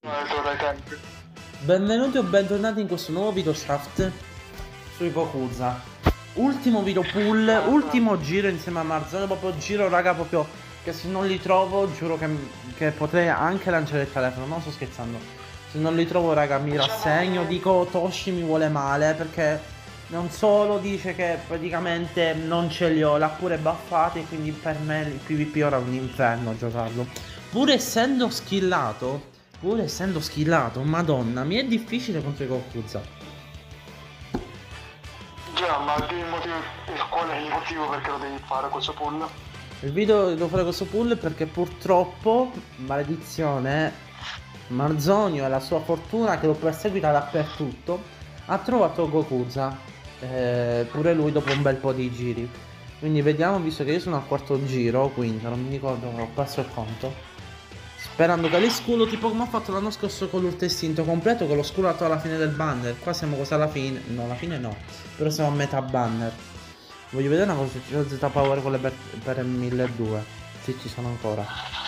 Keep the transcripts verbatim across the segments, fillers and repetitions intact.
No, dai tempi. Benvenuti o bentornati in questo nuovo video shaft su Ipokuza. Ultimo video pool, ultimo giro insieme a Marzone, proprio giro raga proprio che se non li trovo giuro che, che potrei anche lanciare il telefono, non sto scherzando. Se non li trovo raga mi rassegno, dico Toshi mi vuole male perché non solo dice che praticamente non ce li ho, l'ha pure baffati, quindi per me il PvP ora è un inferno giocarlo. Pur essendo skillato Pur essendo skillato, madonna, mi è difficile contro i Gokuza. Già, ma il motivo, qual è il motivo perché lo devi fare questo pull? Il video devo fare questo pull perché purtroppo, maledizione, Marzonio e la sua fortuna che lo perseguita dappertutto, ha trovato Gokuza. Eh, pure lui dopo un bel po' di giri. Quindi vediamo, visto che io sono al quarto giro, quindi non mi ricordo, ho perso il conto. Sperando che l'escudo, tipo come ho fatto l'anno scorso con l'ultra istinto completo, con lo sculato alla fine del banner. Qua siamo quasi alla fine, no, alla fine no, però siamo a metà banner. Voglio vedere una cosa, se ci sono Z Power con le per, per milleduecento. Sì, ci sono ancora.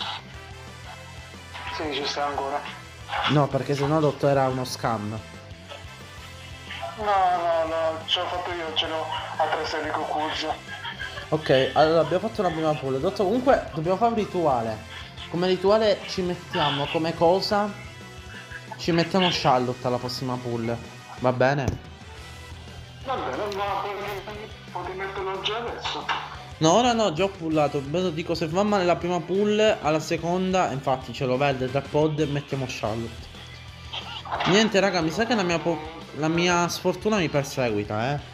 Sì, ci sta ancora. No, perché sennò Dotto era uno scam. No, no, no, ce l'ho fatto io, ce l'ho a tre serie Gokuza. Ok, allora abbiamo fatto una prima pull. Dotto, comunque dobbiamo fare un rituale. Come rituale ci mettiamo come cosa? Ci mettiamo Charlotte alla prossima pull. Va bene? Va bene, ma puoi metterlo già adesso. No, ora no, già ho pullato. Vedo, dico, se va male la prima pull, alla seconda, infatti ce lo verde tra pod e mettiamo Charlotte. Niente raga, mi sa che la mia, la mia sfortuna mi perseguita, eh.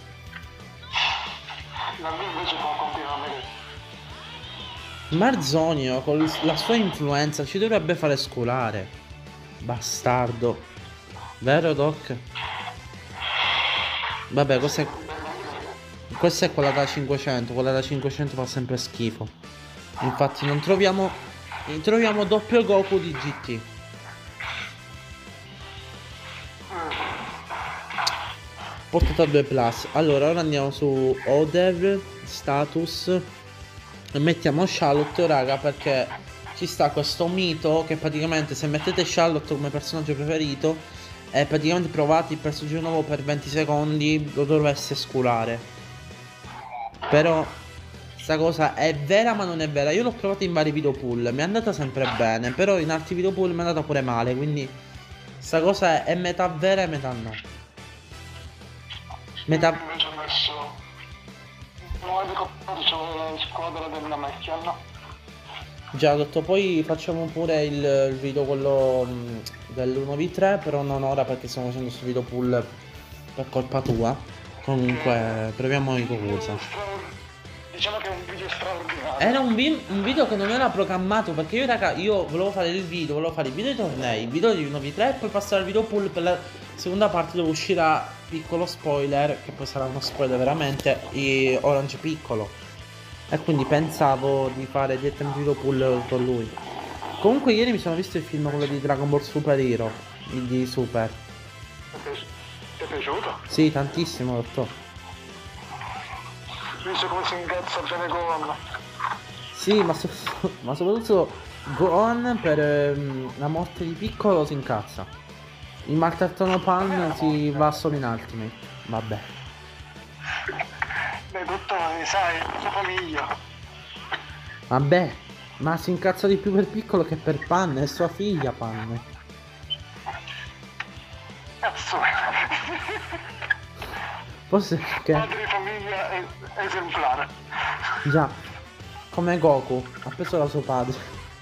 La mia invece può continuare. Marzonio con la sua influenza ci dovrebbe fare scolare. Bastardo. Vero Doc? Vabbè, questa è... questa è quella da cinquecento. Quella da cinquecento fa sempre schifo. Infatti non troviamo... troviamo doppio Goku di G T. Portato a due plus. Allora ora andiamo su Oder Status e mettiamo Charlotte raga, perché ci sta questo mito che praticamente se mettete Charlotte come personaggio preferito e praticamente provate il personaggio nuovo per venti secondi lo dovreste sculare. Però questa cosa è vera ma non è vera. Io l'ho provato in vari video pool, mi è andata sempre bene, però in altri video pool mi è andata pure male, quindi questa cosa è metà vera e metà no. Metà... Invece ho messo nuovi diciamo squadra della macchia, no? Già, detto, poi facciamo pure il, il video quello mh, dell'uno vu tre, però non ora perché stiamo facendo questo video pool per colpa tua. Comunque, proviamo i Gokuza. Diciamo che è un video straordinario. Era un, vi un video che non era programmato, perché io raga, io volevo fare il video, volevo fare il video dei tornei, il video di uno vu tre e poi passare al video pool per la seconda parte dove uscirà, piccolo spoiler, che poi sarà uno spoiler veramente, i Orange piccolo. E quindi pensavo di fare direttamente video pool con lui. Comunque ieri mi sono visto il film, quello di Dragon Ball Super Hero, il di Super. Ti è piaciuto? Sì, tantissimo, dottor. Visto come si incazza bene Gohan. Sì, ma, so ma soprattutto Gohan per ehm, la morte di Piccolo si incazza. Il maltrattano Pan si va solo in Ultimate. Vabbè. Beh, dottore, sai, la sua famiglia. Vabbè, ma si incazza di più per Piccolo che per Pan, è sua figlia Pan. Cazzo. Forse che... Padre di famiglia è esemplare. Già, come Goku, ha preso da suo padre.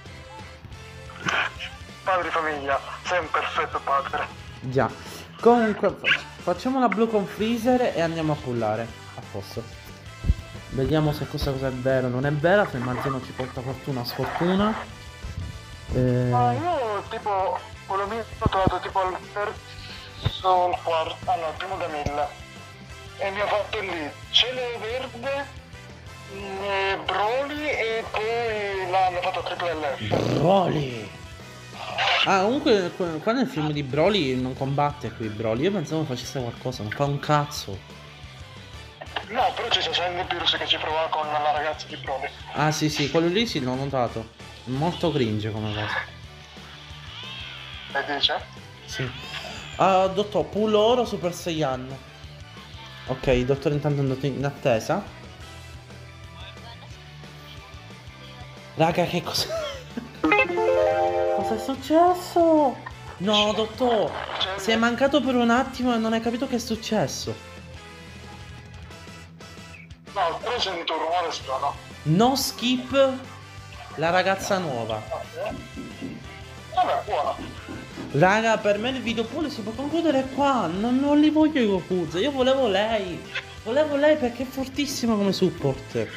Padre di famiglia, sei un perfetto padre. Già. Comunque, facciamo la blu con Freezer e andiamo a pullare. A posto. Vediamo se questa cosa è vera o non è vera, se il Marzino ci porta fortuna o sfortuna. Eh... Ma io tipo, quello mio ho trovato tipo al terzo, al quarto, ah no, al primo da mille. E mi ha fatto lì, cielo verde, mh, Broly e poi l'hanno fatto triple L F. Broly! Ah, comunque qua nel film di Broly non combatte qui Broly. Io pensavo facesse qualcosa, non fa un cazzo. No, però c'è Sandy Pierce che ci prova con la ragazza di Broly. Ah sì sì, quello lì sì, l'ho notato. Molto cringe come cosa. E dice? Sì. Ah, dottor, Pool oro Super Saiyan. Ok, il dottore intanto è andato in attesa. Raga, che cosa... Cosa è successo? No, dottor, sei mancato per un attimo e non hai capito che è successo. No, però sento un rumore strano. No skip, la ragazza nuova. Vabbè, buono. Raga, per me il video pool si può concludere qua. Non, non li voglio i Gokuza. Io volevo lei. Volevo lei perché è fortissima come support.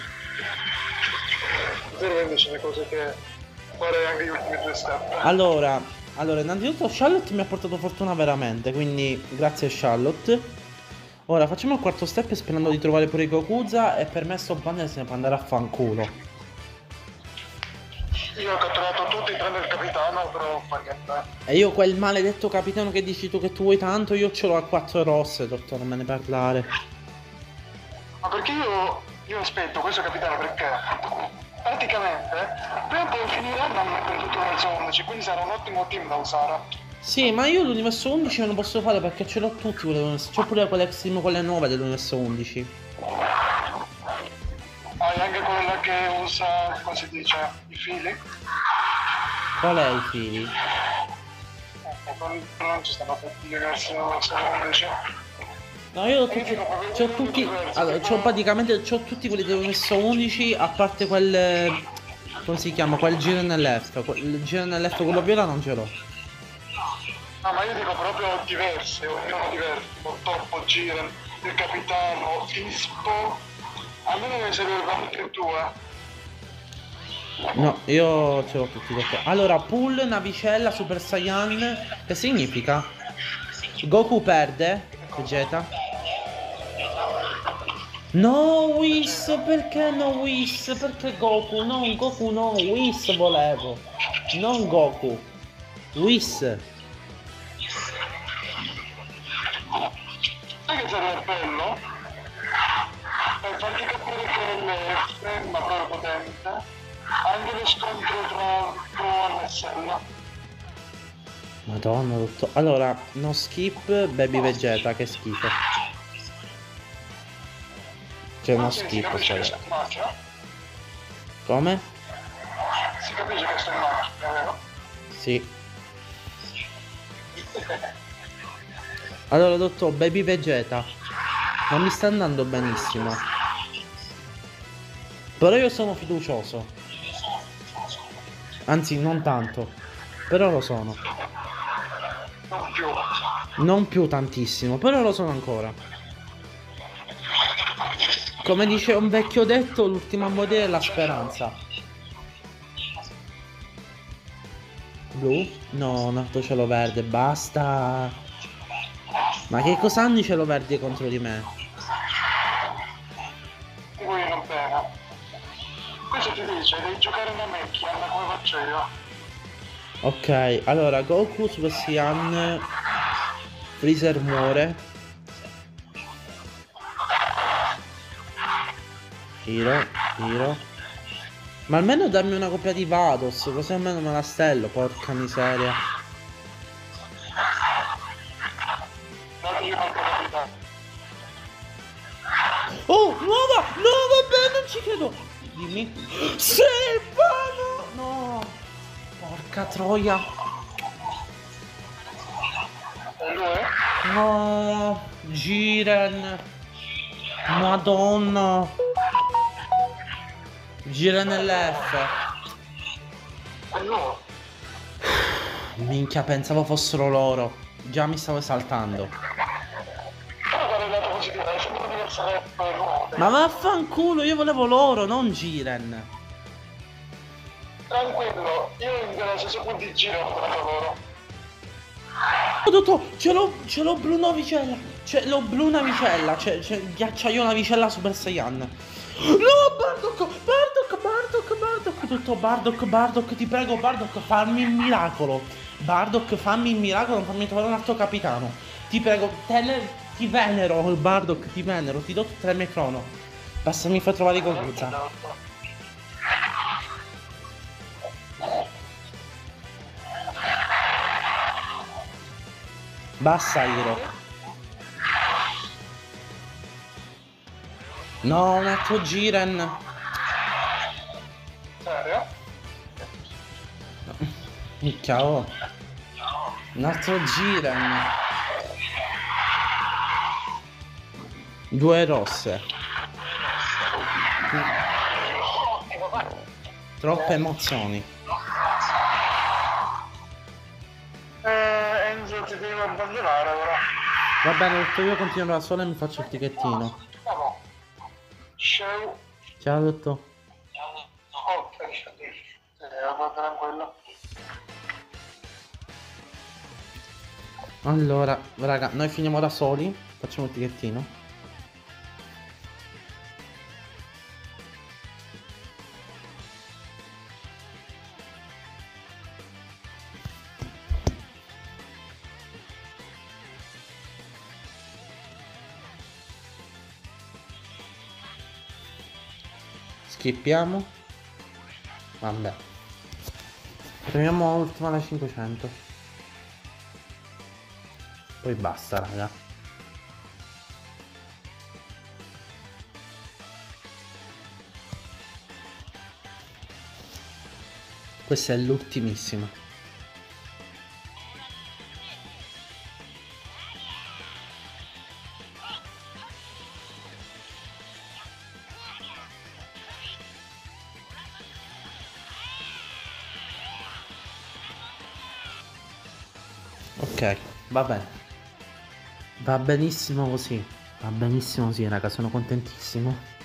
Zero invece le cose che farei anche gli ultimi due step. Allora, allora, innanzitutto Charlotte mi ha portato fortuna veramente. Quindi grazie a Charlotte. Ora facciamo il quarto step sperando di trovare pure i Gokuza. E per me sto banner se ne può andare a fanculo. Io ho catturato tutti tranne il capitano, però fa niente. E io quel maledetto capitano che dici tu che tu vuoi tanto, io ce l'ho a quattro rosse, dottor, non me ne parlare. Ma perché io, io aspetto questo capitano perché praticamente prima o poi finiranno hanno venduto l'universo undici, quindi sarà un ottimo team da usare. Sì, ma io l'universo undici non lo posso fare perché ce l'ho tutti quell'universo. C'ho pure quelle extreme, quelle nuove dell'universo undici. Hai anche quella che usa, come si dice, i fili? Qual è i fili? Eh, non, non ci stanno tutti gli universi undici. No, io ho tutti, c'ho tutti, allora, c'ho praticamente, c'ho tutti quelli dell'universo undici, a parte quel, come si chiama, quel giro nell'F, il giro nell'F, quello viola non ce l'ho. No, ma io dico proprio diversi, ognuno diverso, tipo Toppo, Giren, il capitano, Ispo, almeno ne servirebbero altri due. No, io ce l'ho tutti, dottor. Allora, Pool, navicella, Super Saiyan, che significa? Goku perde, Vegeta. No, Whis, perché no Whis? Perché Goku? Non Goku, no, Whis volevo. Non Goku. Whis. Sai che sarebbe bello? Per farti capire che l'F è ma proprio potente, anche lo scontro tra Pro e Sella. Madonna, dottor. Allora, no skip, Baby Vegeta, che schifo. C'è uno Si schifo, capisce che sai. sto in macchina? Come? Si capisce che sto in macchina, vero? Sì. Allora, dottor, Baby Vegeta. Non mi sta andando benissimo. Però io sono fiducioso. Anzi, non tanto. Però lo sono. Non più. Non più tantissimo, però lo sono ancora. Come dice un vecchio detto, l'ultima a morire è la speranza. Blu? No, nato cielo verde, basta. Ma che cosa hanno i cielo verdi contro di me? Di cui non bene. Questo ti dice, devi giocare una macchina, come faccio io. Ok, allora Goku Super Saiyan, Freezer muore. Giro, giro. Ma almeno dammi una copia di Vados, così almeno me la stello, porca miseria. Dategli qualche capitano. Oh, nuova! No, vabbè, non ci credo! Dimmi. Silvano! No! Porca troia! E lui? No! Jiren! Madonna! Jiren l'F! E lui? Minchia, pensavo fossero loro. Già mi stavo esaltando. Però guarda il dato positivo, è sempre diverso per lui. Ma vaffanculo, io volevo loro, non Jiren. Tranquillo, io in nello stesso punto di giro ho trovato loro. Oh, dottor, ce l'ho, ce l'ho blu navicella. Ce l'ho blu navicella. C'è, c'è ghiacciaio navicella Super Saiyan. No, Bardock, Bardock, Bardock, Bardock. Dottor Bardock, Bardock, ti prego, Bardock, fammi il miracolo. Bardock, fammi il miracolo, non farmi trovare un altro capitano. Ti prego, te, ti venero, Bardock, ti venero, ti do tutte le mie crono. Basta mi fai trovare i Gokuza. Bassa Iro. No, un altro Jiren. Serio? Minchia, oh. Un altro Jiren. Due rosse. Troppe emozioni. Eh, Enzo, ti devo abbandonare ora. Va bene, detto io continuo da sola e mi faccio il ticchettino. Ciao. Ciao. Ciao dottor. Ok, ciao. Eh, vado tranquillo. Allora, raga, noi finiamo da soli. Facciamo il ticchettino. Skippiamo. Vabbè. Proviamo l'ultima da cinquecento. Poi basta, raga. Questa è l'ultimissima. Ok, va bene. Va benissimo così. Va benissimo così, raga, sono contentissimo.